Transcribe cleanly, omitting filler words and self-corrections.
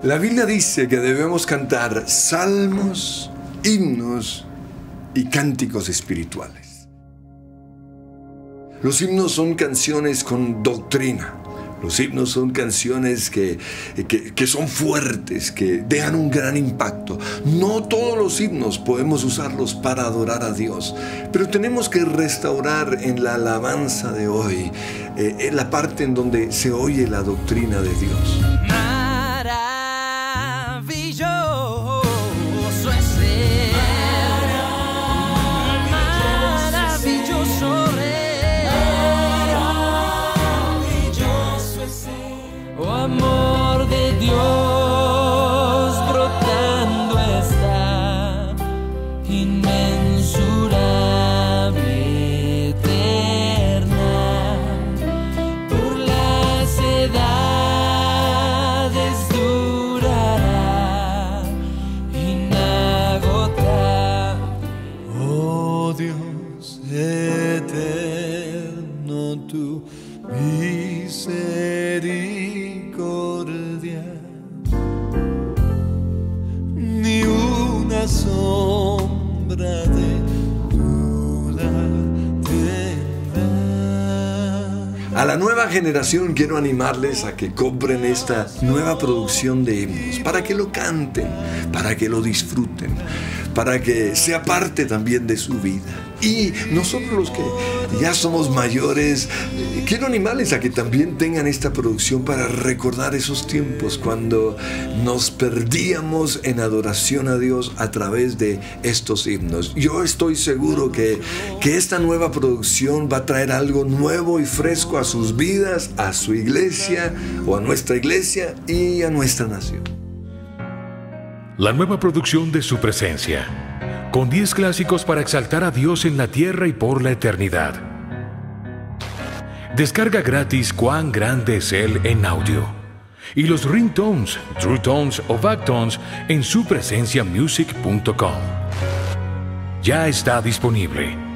La Biblia dice que debemos cantar salmos, himnos y cánticos espirituales. Los himnos son canciones con doctrina. Los himnos son canciones que son fuertes, que dejan un gran impacto. No todos los himnos podemos usarlos para adorar a Dios, pero tenemos que restaurar en la alabanza de hoy en la parte en donde se oye la doctrina de Dios. Amor de Dios brotando está, inmensurable, eterna, por las edades durará, inagotable. Oh Dios eterno, tu misericordia ni una sombra de duda tendrá. A la nueva generación quiero animarles a que compren esta nueva producción de himnos, para que lo canten, para que lo disfruten, para que sea parte también de su vida. Y nosotros los que ya somos mayores, quiero animarles a que también tengan esta producción para recordar esos tiempos cuando nos perdíamos en adoración a Dios a través de estos himnos. Yo estoy seguro que esta nueva producción va a traer algo nuevo y fresco a sus vidas, a su iglesia o a nuestra iglesia y a nuestra nación. La nueva producción de Su Presencia, con 10 clásicos para exaltar a Dios en la tierra y por la eternidad. Descarga gratis Cuán grande es Él en audio. Y los ringtones, true tones o backtones en supresenciamusic.com. Ya está disponible.